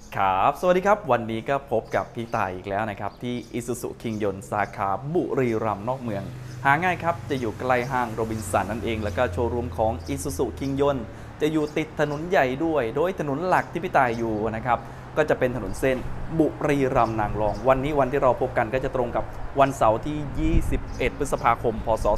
ครับสวัสดีครับวันนี้ก็พบกับพี่ต่ายอีกแล้วนะครับที่ Isuzu คิงยนต์สาขาบุรีรัมย์นอกเมืองหาง่ายครับจะอยู่ใกล้ห้างโรบินสันนั่นเองแล้วก็โชว์รูมของ Isuzu คิงยนต์จะอยู่ติดถนนใหญ่ด้วยโดยถนนหลักที่พี่ต่ายอยู่นะครับก็จะเป็นถนนเส้นบุรีรัมย์นางรองวันนี้วันที่เราพบกันก็จะตรงกับวันเสาร์ที่ 21 พฤษภาคม พศ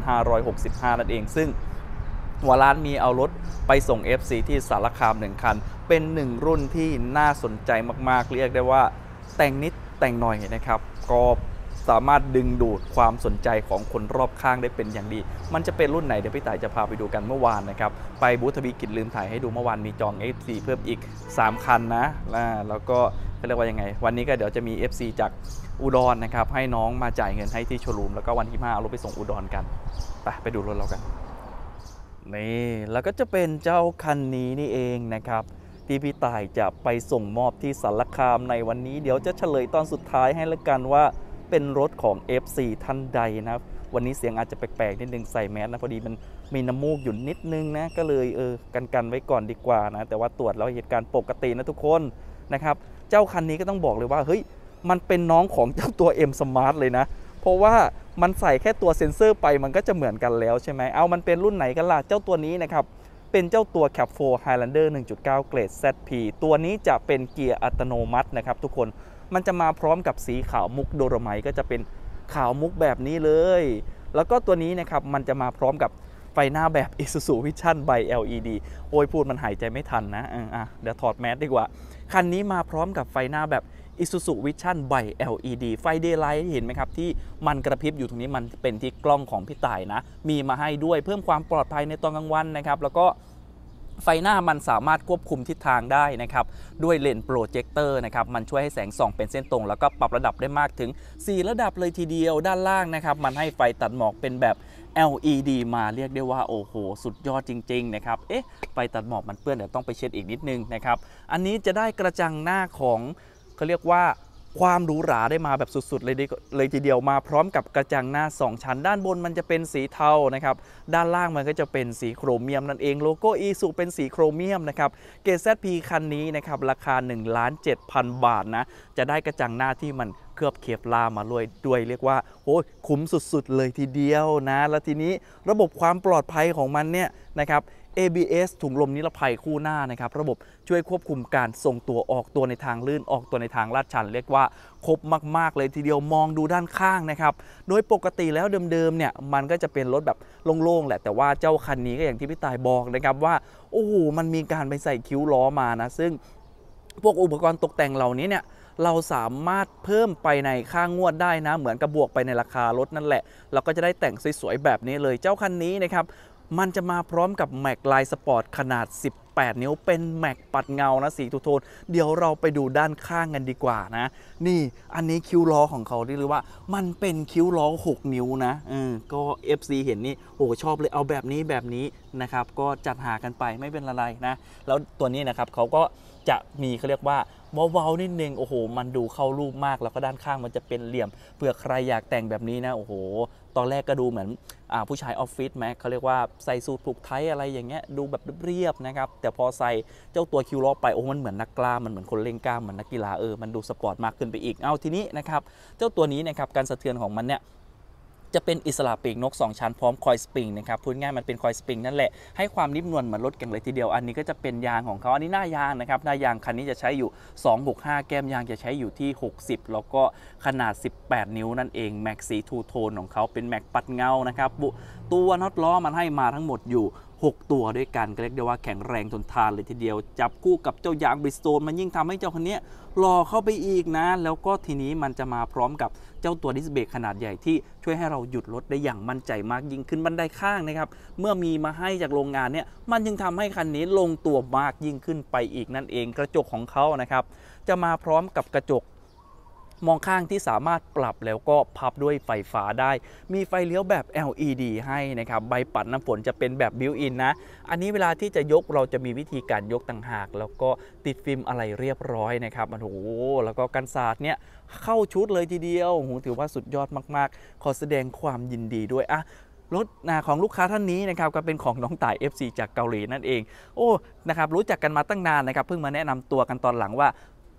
2565 นั่นเองซึ่งหัวร้านมีเอารถไปส่ง FC ที่สารคาม1 คันเป็น1รุ่นที่น่าสนใจมากๆเรียกได้ว่าแต่งนิดแต่งหน่อยนะครับก็สามารถดึงดูดความสนใจของคนรอบข้างได้เป็นอย่างดีมันจะเป็นรุ่นไหนเดี๋ยวพี่ต่ายจะพาไปดูกันเมื่อวานนะครับไปบูธทวีกิจลืมถ่ายให้ดูเมื่อวานมีจอง FC เพิ่มอีก3 คันนะแล้วก็เรียกว่ายังไงวันนี้ก็เดี๋ยวจะมี FC จากอุดรนะครับให้น้องมาจ่ายเงินให้ที่โชว์รูมแล้วก็วันที่5เอารถไปส่งอุดรกันไปดูรถเรากันนี่แล้วก็จะเป็นเจ้าคันนี้นี่เองนะครับที่พี่ต่ายจะไปส่งมอบที่สารคามในวันนี้เดี๋ยวจะเฉลยตอนสุดท้ายให้ละกันว่าเป็นรถของ FC ท่านใดนะครับวันนี้เสียงอาจจะแปลกๆนิดนึงใส่แมสนะพอดีมันมีน้ำมูกอยู่นิดนึงนะก็เลยกันไว้ก่อนดีกว่านะแต่ว่าตรวจแล้วเหตุการณ์ปกตินะทุกคนนะครับเจ้าคันนี้ก็ต้องบอกเลยว่าเฮ้ยมันเป็นน้องของเจ้าตัว M Smart เลยนะเพราะว่ามันใส่แค่ตัวเซ็นเซอร์ไปมันก็จะเหมือนกันแล้วใช่ไหมเอามันเป็นรุ่นไหนกันล่ะเจ้าตัวนี้นะครับเป็นเจ้าตัว Cap 4 Highlander 1.9 เกรด ZP ตัวนี้จะเป็นเกียร์อัตโนมัตินะครับทุกคนมันจะมาพร้อมกับสีขาวมุกโดโลไมต์ก็จะเป็นขาวมุกแบบนี้เลยแล้วก็ตัวนี้นะครับมันจะมาพร้อมกับไฟหน้าแบบ Isuzu Vision by LED โอ้ยพูดมันหายใจไม่ทันนะเดี๋ยวถอดแมสดีกว่าคันนี้มาพร้อมกับไฟหน้าแบบ Isuzu Vision by LED ไฟ Daylight เห็นไหมครับที่มันกระพริบอยู่ตรงนี้มันเป็นที่กล้องของพี่ต่ายนะมีมาให้ด้วยเพิ่มความปลอดภัยในตอนกลางวันนะครับแล้วก็ไฟหน้ามันสามารถควบคุมทิศทางได้นะครับด้วยเลนส์โปรเจคเตอร์นะครับมันช่วยให้แสงส่องเป็นเส้นตรงแล้วก็ปรับระดับได้มากถึง4 ระดับเลยทีเดียวด้านล่างนะครับมันให้ไฟตัดหมอกเป็นแบบ LED มาเรียกได้ว่าโอ้โหสุดยอดจริงๆนะครับไฟตัดหมอกมันเปื้อนเดี๋ยวต้องไปเช็ดอีกนิดนึงนะครับอันนี้จะได้กระจังหน้าของเขาเรียกว่าความหรูหราได้มาแบบสุดๆเลยทีเดียวมาพร้อมกับกระจังหน้า2 ชั้นด้านบนมันจะเป็นสีเทานะครับด้านล่างมันก็จะเป็นสีโครเมียมนั่นเองโลโก้ Isuzu เป็นสีโครเมียมนะครับเกรด ZP คันนี้นะครับราคา 1,700,000 บาทนะจะได้กระจังหน้าที่มันเคลือบเคปลาร์มาด้วยเรียกว่าโอ้ยคุ้มสุดๆเลยทีเดียวนะแล้วทีนี้ระบบความปลอดภัยของมันเนี่ยนะครับ ABS ถุงลมนิรภัยคู่หน้านะครับระบบช่วยควบคุมการทรงตัวออกตัวในทางลื่นออกตัวในทางลาดชันเรียกว่าครบมากๆเลยทีเดียวมองดูด้านข้างนะครับโดยปกติแล้วเดิมๆเนี่ยมันก็จะเป็นรถแบบโล่งๆแหละแต่ว่าเจ้าคันนี้ก็อย่างที่พี่ต่ายบอกนะครับว่าโอ้โหมันมีการไปใส่คิ้วล้อมานะซึ่งพวกอุปกรณ์ตกแต่งเหล่านี้เนี่ยเราสามารถเพิ่มไปในค่างวดได้นะเหมือนกับบวกไปในราคารถนั่นแหละเราก็จะได้แต่งสวยๆแบบนี้เลยเจ้าคันนี้นะครับมันจะมาพร้อมกับแม็กลายสปอร์ตขนาด18 นิ้วเป็นแม็กปัดเงานะสีทูโทนเดี๋ยวเราไปดูด้านข้างกันดีกว่านะนี่อันนี้คิ้วล้อของเขาที่เรียกว่ามันเป็นคิ้วล้อ6 นิ้วนะก็ FC เห็นนี่โอ้ชอบเลยเอาแบบนี้นะครับก็จัดหากันไปไม่เป็นอะไรนะแล้วตัวนี้นะครับเขาก็จะมีเขาเรียกว่าเบาๆนิดนึงโอ้โหมันดูเข้ารูปมากแล้วก็ด้านข้างมันจะเป็นเหลี่ยมเผื่อใครอยากแต่งแบบนี้นะโอ้โหตอนแรกก็ดูเหมือนผู้ชายออฟฟิศไหมเขาเรียกว่าใส่สูทผูกไทอะไรอย่างเงี้ยดูแบบเรียบนะครับแต่พอใส่เจ้าตัวคิวล้อไปโอ้มันเหมือนนักกล้ามมันเหมือนคนเล่นกล้ามเหมือนนักกีฬามันดูสปอร์ตมากขึ้นไปอีกเอาทีนี้นะครับเจ้าตัวนี้นะครับการสะเทือนของมันเนี่ยจะเป็นอิสระปีกนก2 ชั้นพร้อมคอยสปริงนะครับพูดง่ายมันเป็นคอยสปริงนั่นแหละให้ความนิ่มนวลเหมือนรถแข่งเลยทีเดียวอันนี้ก็จะเป็นยางของเขาอันนี้หน้ายางนะครับหน้ายางคันนี้จะใช้อยู่265แก้มยางจะใช้อยู่ที่60แล้วก็ขนาด18 นิ้วนั่นเองแม็กสีทูโทนของเขาเป็นแม็กปัดเงานะครับตัวน็อตล้อมันให้มาทั้งหมดอยู่6 ตัวด้วยกันก็เรียกได้ว่าแข็งแรงทนทานเลยทีเดียวจับคู่กับเจ้ายางบริสโตนมันยิ่งทำให้เจ้าคันนี้หล่อเข้าไปอีกนะแล้วก็ทีนี้มันจะมาพร้อมกับเจ้าตัวดิสเบรกขนาดใหญ่ที่ช่วยให้เราหยุดรถได้อย่างมั่นใจมากยิ่งขึ้นบันไดข้างนะครับเมื่อมีมาให้จากโรงงานเนี่ยมันยังทำให้คันนี้ลงตัวมากยิ่งขึ้นไปอีกนั่นเองกระจกของเขานะครับจะมาพร้อมกับกระจกมองข้างที่สามารถปรับแล้วก็พับด้วยไฟฟ้าได้มีไฟเลี้ยวแบบ LED ให้นะครับใบปัดน้ำฝนจะเป็นแบบบิวอินนะอันนี้เวลาที่จะยกเราจะมีวิธีการยกต่างหากแล้วก็ติดฟิล์มอะไรเรียบร้อยนะครับโอ้โหแล้วก็กันศาสตร์เนี่ยเข้าชุดเลยทีเดียวโหถือว่าสุดยอดมากๆขอแสดงความยินดีด้วยรถของลูกค้าท่านนี้นะครับก็เป็นของน้องต่าย FC จากเกาหลีนั่นเองนะครับรู้จักกันมาตั้งนานนะครับเพิ่งมาแนะนำตัวกันตอนหลังว่า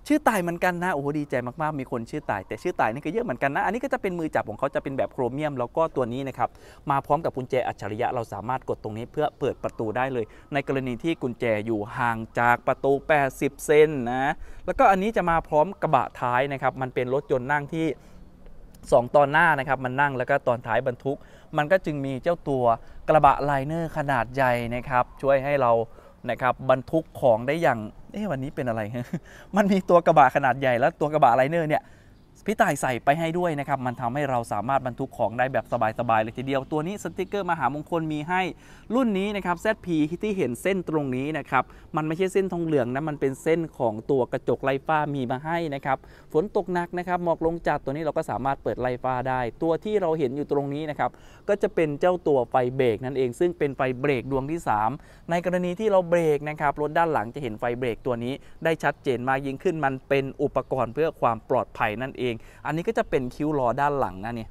ชื่อต่ายเหมือนกันนะโอ้โหดีใจมากๆมีคนชื่อต่ายแต่ชื่อต่ายนี่ก็เยอะเหมือนกันนะอันนี้ก็จะเป็นมือจับของเขาจะเป็นแบบโครเมียมแล้วก็ตัวนี้นะครับมาพร้อมกับกุญแจอัจฉริยะเราสามารถกดตรงนี้เพื่อเปิดประตูได้เลยในกรณีที่กุญแจอยู่ห่างจากประตู80 เซนนะแล้วก็อันนี้จะมาพร้อมกระบะท้ายนะครับมันเป็นรถยนต์นั่งที่2 ตอนหน้านะครับมันนั่งแล้วก็ตอนท้ายบรรทุกมันก็จึงมีเจ้าตัวกระบะไลเนอร์ขนาดใหญ่นะครับช่วยให้เรานะครับบรรทุกของได้อย่างวันนี้เป็นอะไร มันมีตัวกระบะขนาดใหญ่แล้วตัวกระบะไลเนอร์เนี่ยพี่ต่ายใส่ไปให้ด้วยนะครับมันทำให้เราสามารถบรรทุกของได้แบบสบายๆเลยทีเดียวตัวนี้สติกเกอร์มหามงคลมีให้รุ่นนี้นะครับ ZP ที่เห็นเส้นตรงนี้นะครับมันไม่ใช่เส้นทองเหลืองนะมันเป็นเส้นของตัวกระจกไล่ฟ้ามีมาให้นะครับฝนตกหนักนะครับหมอกลงจัดตัวนี้เราก็สามารถเปิดไล่ฟ้าได้ตัวที่เราเห็นอยู่ตรงนี้นะครับก็จะเป็นเจ้าตัวไฟเบรกนั่นเองซึ่งเป็นไฟเบรกดวงที่3ในกรณีที่เราเบรกนะครับรถด้านหลังจะเห็นไฟเบรกตัวนี้ได้ชัดเจนมากยิ่งขึ้นมันเป็นอุปกรณ์เพื่อความปลอดภัยนั่นเองอันนี้ก็จะเป็นคิ้วล้อด้านหลังนะเนี่ย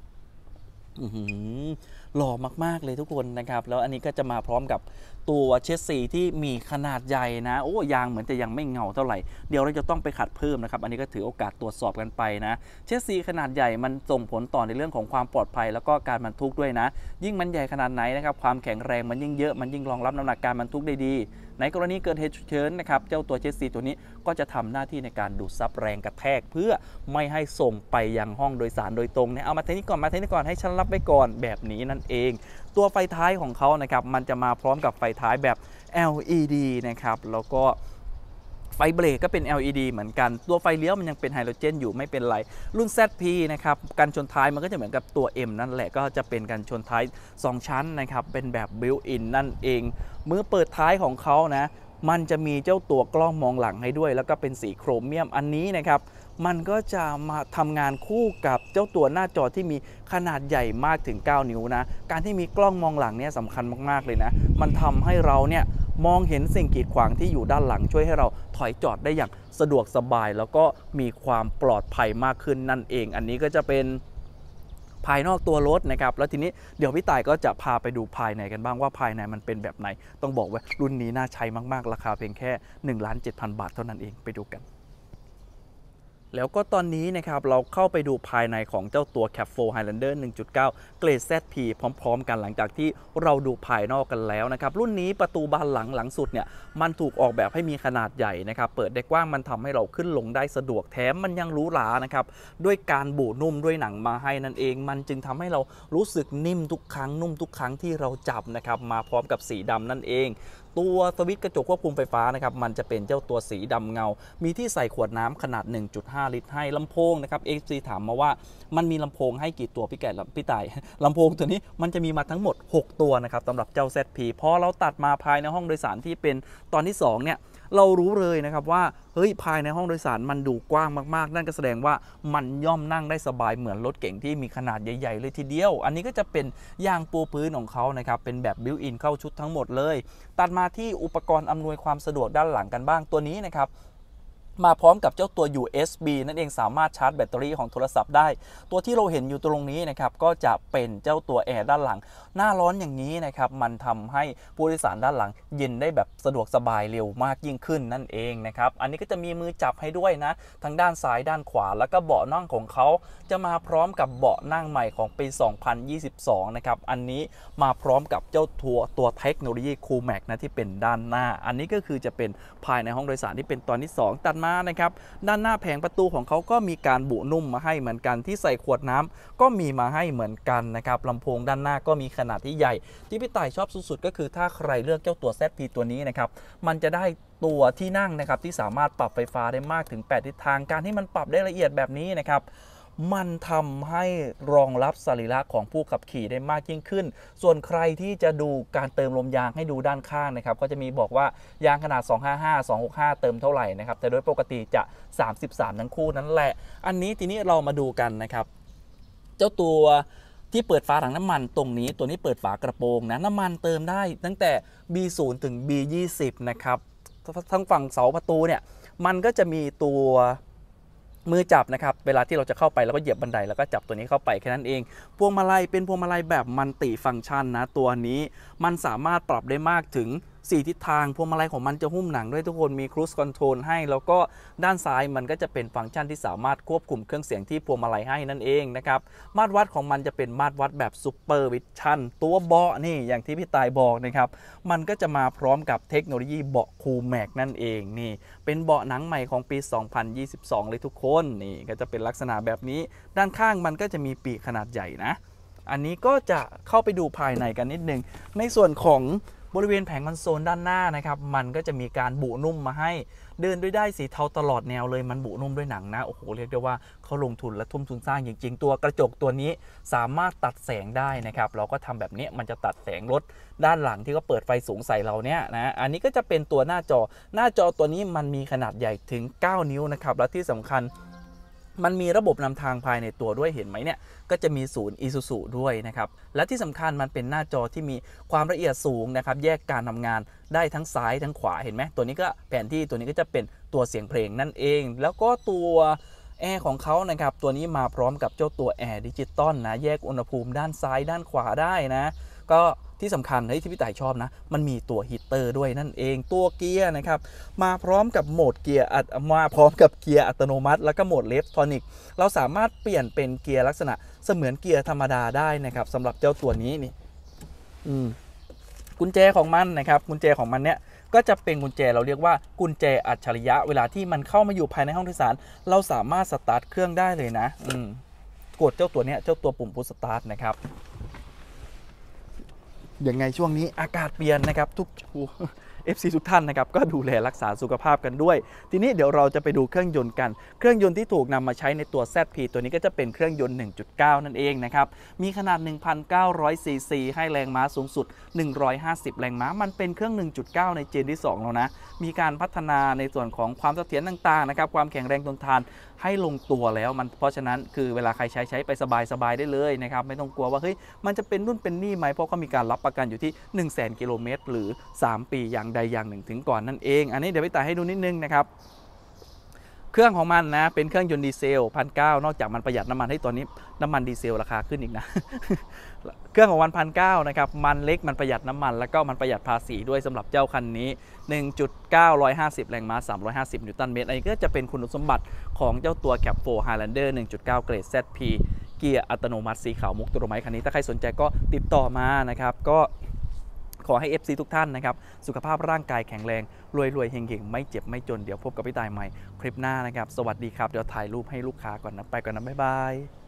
หล่อมากๆเลยทุกคนนะครับแล้วอันนี้ก็จะมาพร้อมกับตัวเชสซีที่มีขนาดใหญ่นะโอ้ยางเหมือนจะยังไม่เงาเท่าไหร่เดี๋ยวเราจะต้องไปขัดเพิ่มนะครับอันนี้ก็ถือโอกาสตรวจสอบกันไปนะเชสซีขนาดใหญ่มันส่งผลต่อในเรื่องของความปลอดภัยแล้วก็การบรรทุกด้วยนะยิ่งมันใหญ่ขนาดไหนนะครับความแข็งแรงมันยิ่งเยอะมันยิ่งรองรับน้ำหนักการบรรทุกได้ดีในกรณีเกิดเหตุฉุกเฉินนะครับเจ้าตัวเชสซีตัวนี้ก็จะทำหน้าที่ในการดูดซับแรงกระแทกเพื่อไม่ให้ส่งไปยังห้องโดยสารโดยตรงเนี่ยเอามาเทนี้ก่อนให้ฉันรับไว้ก่อนแบบนี้นั่นเองตัวไฟท้ายของเขานะครับมันจะมาพร้อมกับไฟท้ายแบบ LED นะครับแล้วก็ไฟเบรกก็เป็น LED เหมือนกันตัวไฟเลี้ยวมันยังเป็นไฮโดรเจนอยู่ไม่เป็นไรรุ่น ZP นะครับกันชนท้ายมันก็จะเหมือนกับตัว M นั่นแหละก็จะเป็นกันชนท้าย2 ชั้นนะครับเป็นแบบ built in นั่นเองเมื่อเปิดท้ายของเขานะมันจะมีเจ้าตัวกล้องมองหลังให้ด้วยแล้วก็เป็นสีโครเมียมอันนี้นะครับมันก็จะมาทำงานคู่กับเจ้าตัวหน้าจอที่มีขนาดใหญ่มากถึง9 นิ้วนะการที่มีกล้องมองหลังเนี่ยสำคัญมากๆเลยนะมันทำให้เราเนี่ยมองเห็นสิ่งกีดขวางที่อยู่ด้านหลังช่วยให้เราถอยจอดได้อย่างสะดวกสบายแล้วก็มีความปลอดภัยมากขึ้นนั่นเองอันนี้ก็จะเป็นภายนอกตัวรถนะครับแล้วทีนี้เดี๋ยวพี่ต่ายก็จะพาไปดูภายในกันบ้างว่าภายในมันเป็นแบบไหนต้องบอกว่ารุ่นนี้น่าใช้มากๆราคาเพียงแค่ 1,700,000 บาทเท่านั้นเองไปดูกันแล้วก็ตอนนี้นะครับเราเข้าไปดูภายในของเจ้าตัว Cap 4 Highlander 1.9 เกรด ZP พร้อมๆกันหลังจากที่เราดูภายนอกกันแล้วนะครับรุ่นนี้ประตูบานหลังสุดเนี่ยมันถูกออกแบบให้มีขนาดใหญ่นะครับเปิดได้กว้างมันทำให้เราขึ้นลงได้สะดวกแถมมันยังหรูหรานะครับด้วยการบุนุ่มด้วยหนังมาให้นั่นเองมันจึงทำให้เรารู้สึกนิ่มทุกครั้งนุ่มทุกครั้งที่เราจับนะครับมาพร้อมกับสีดำนั่นเองตัวสวิตช์กระจกควบคุมไฟฟ้านะครับมันจะเป็นเจ้าตัวสีดำเงามีที่ใส่ขวดน้ำขนาด 1.5 ลิตรให้ลำโพงนะครับ XC ถามมาว่ามันมีลำโพงให้กี่ตัวพี่ต่ายลำโพงตัวนี้มันจะมีมาทั้งหมด6 ตัวนะครับสำหรับเจ้า ZP พอเราตัดมาภายในห้องโดยสารที่เป็นตอนที่2เนี่ยเรารู้เลยนะครับว่าเฮ้ยภายในห้องโดยสารมันดูกว้างมากๆนั่นก็แสดงว่ามันย่อมนั่งได้สบายเหมือนรถเก๋งที่มีขนาดใหญ่ๆเลยทีเดียวอันนี้ก็จะเป็นยางปูพื้นของเขานะครับเป็นแบบบิวอินเข้าชุดทั้งหมดเลยตัดมาที่อุปกรณ์อำนวยความสะดวกด้านหลังกันบ้างตัวนี้นะครับมาพร้อมกับเจ้าตัว USB นั่นเองสามารถชาร์จแบตเตอรี่ของโทรศัพท์ได้ตัวที่เราเห็นอยู่ตรงนี้นะครับก็จะเป็นเจ้าตัวแอร์ด้านหลังหน้าร้อนอย่างนี้นะครับมันทำให้ผู้โดยสารด้านหลังเย็นได้แบบสะดวกสบายเร็วมากยิ่งขึ้นนั่นเองนะครับอันนี้ก็จะมีมือจับให้ด้วยนะทั้งด้านซ้ายด้านขวาแล้วก็เบาะนั่งของเขาจะมาพร้อมกับเบาะนั่งใหม่ของปี 2022 นะครับอันนี้มาพร้อมกับเจ้าตัวเทคโนโลยี Coolmax นะที่เป็นด้านหน้าอันนี้ก็คือจะเป็นภายในห้องโดยสารที่เป็นตอนที่2ตัดมานะครับด้านหน้าแผงประตูของเขาก็มีการบุนุ่มมาให้เหมือนกันที่ใส่ขวดน้ำก็มีมาให้เหมือนกันนะครับลำโพงด้านหน้าก็มีขนาดที่ใหญ่ที่พี่ต่ายชอบสุดๆก็คือถ้าใครเลือกเจ้าตัว ZP ตัวนี้นะครับมันจะได้ตัวที่นั่งนะครับที่สามารถปรับไฟฟ้าได้มากถึง8ทิศทางการที่มันปรับได้ละเอียดแบบนี้นะครับมันทำให้รองรับสรีระของผู้ขับขี่ได้มากยิ่งขึ้นส่วนใครที่จะดูการเติมลมยางให้ดูด้านข้างนะครับก็จะมีบอกว่ายางขนาด255 265เติมเท่าไหร่นะครับแต่โดยปกติจะ33ทั้งคู่นั่นแหละอันนี้ทีนี้เรามาดูกันนะครับเจ้าตัวที่เปิดฝาถังน้ำมันตรงนี้ตัวนี้เปิดฝากระโปรงนะน้ำมันเติมได้ตั้งแต่ B0 ถึง B20 นะครับทั้งฝั่งเสาประตูเนี่ยมันก็จะมีตัวมือจับนะครับเวลาที่เราจะเข้าไปแล้วก็เหยียบบันไดแล้วก็จับตัวนี้เข้าไปแค่นั้นเองพวงมาลัยเป็นพวงมาลัยแบบมัลติฟังก์ชันนะตัวนี้มันสามารถปรับได้มากถึง 4 ทิศทางพวงมาลัยของมันจะหุ้มหนังด้วยทุกคนมีครู e คอนโทรลให้แล้วก็ด้านซ้ายมันก็จะเป็นฟังก์ชันที่สามารถควบคุมเครื่องเสียงที่พวงมาลัยให้นั่นเองนะครับมาตรวัดของมันจะเป็นมาตรวัดแบบซูเปอร์วิชั่นตัวเบาะนี่อย่างที่พี่ตายบอกนะครับมันก็จะมาพร้อมกับเทคโนโลยีเบาะคูลแม็กนั่นเองนี่เป็นเบาะหนังใหม่ของปี 2022 เลยทุกคนนี่ก็จะเป็นลักษณะแบบนี้ด้านข้างมันก็จะมีปีกขนาดใหญ่นะอันนี้ก็จะเข้าไปดูภายในกันนิดนึงในส่วนของบริเวณแผงคอนโซลด้านหน้านะครับมันก็จะมีการบุนุ่มมาให้เดินด้วยได้สีเทาตลอดแนวเลยมันบุนุ่มด้วยหนังนะโอ้โหเรียกได้ว่าเขาลงทุนและทุ่มทุนสร้างจริงๆตัวกระจกตัวนี้สามารถตัดแสงได้นะครับเราก็ทำแบบนี้มันจะตัดแสงรถด้านหลังที่เขาเปิดไฟสูงใส่เราเนี่ยนะอันนี้ก็จะเป็นตัวหน้าจอตัวนี้มันมีขนาดใหญ่ถึง9 นิ้วนะครับและที่สำคัญมันมีระบบนำทางภายในตัวด้วยเห็นไหมเนี่ยก็จะมีศูนย์ Isuzu ด้วยนะครับและที่สำคัญมันเป็นหน้าจอที่มีความละเอียดสูงนะครับแยกการทำงานได้ทั้งซ้ายทั้งขวาเห็นไหมตัวนี้ก็แผนที่ตัวนี้ก็จะเป็นตัวเสียงเพลงนั่นเองแล้วก็ตัวแอร์ของเขานะครับตัวนี้มาพร้อมกับเจ้าตัวแอร์ดิจิตอลนะแยกอุณหภูมิด้านซ้ายด้านขวาได้นะก็ที่สำคัญที่พี่ต่ายชอบนะมันมีตัวฮีตเตอร์ด้วยนั่นเองตัวเกียร์นะครับมาพร้อมกับโหมดเกียร์มาพร้อมกับเกียร์อัตโนมัติแล้วก็โหมดเลฟทอนิกเราสามารถเปลี่ยนเป็นเกียร์ลักษณะเสมือนเกียร์ธรรมดาได้นะครับสำหรับเจ้าตัวนี้นี่กุญแจของมันนะครับกุญแจของมันเนี่ยก็จะเป็นกุญแจเราเรียกว่ากุญแจอัจฉริยะเวลาที่มันเข้ามาอยู่ภายในห้องโดยสารเราสามารถสตาร์ทเครื่องได้เลยนะกดเจ้าตัวนี้เจ้าตัวปุ่มพุชสตาร์ทนะครับยังไงช่วงนี้อากาศเปลี่ยนนะครับทุกFC ทุกท่านนะครับก็ดูแลรักษาสุขภาพกันด้วยทีนี้เดี๋ยวเราจะไปดูเครื่องยนต์กันเครื่องยนต์ที่ถูกนำมาใช้ในตัว ZP ตัวนี้ก็จะเป็นเครื่องยนต์ 1.9 นั่นเองนะครับมีขนาด 1,900 ซีซีให้แรงม้าสูงสุด 150 แรงม้ามันเป็นเครื่อง 1.9 ในเจนที่ 2 แล้วนะมีการพัฒนาในส่วนของความเสถียรต่างๆนะครับความแข็งแรงทนทานให้ลงตัวแล้วมันเพราะฉะนั้นคือเวลาใครใช้ไปสบายๆได้เลยนะครับไม่ต้องกลัวว่าเฮ้ยมันจะเป็นนู่นเป็นนี่ไหมเพราะเขามีการรับประกันอยู่ที่ 100,000 กิโลเมตรหรือ3 ปีอย่างใดอย่างหนึ่งถึงก่อนนั่นเองอันนี้เดี๋ยวไปต่ายให้ดูนิดนึงนะครับเครื่องของมันนะเป็นเครื่องยนต์ดีเซล 1,900 นอกจากมันประหยัดน้ำมันให้ตอนนี้น้ำมันดีเซลราคาขึ้นอีกนะ เครื่องของมัน 1,900 นะครับมันเล็กมันประหยัดน้ำมันแล้วก็มันประหยัดภาษีด้วยสำหรับเจ้าคันนี้ 1.9 150 แรงม้า350 นิวตันเมตรอันนี้ก็จะเป็นคุณสมบัติของเจ้าตัว Cab 4 Highlander 1.9 เกรด ZP เกียร์อัตโนมัติสีขาวมุกโดไมคันนี้ถ้าใครสนใจก็ติดต่อมานะครับก็ขอให้ FC ทุกท่านนะครับสุขภาพร่างกายแข็งแรงรวยๆเฮงๆไม่เจ็บไม่จนเดี๋ยวพบกับพี่ตายใหม่คลิปหน้านะครับสวัสดีครับเดี๋ยวถ่ายรูปให้ลูกค้าก่อนนะไปก่อนนะบ๊ายบาย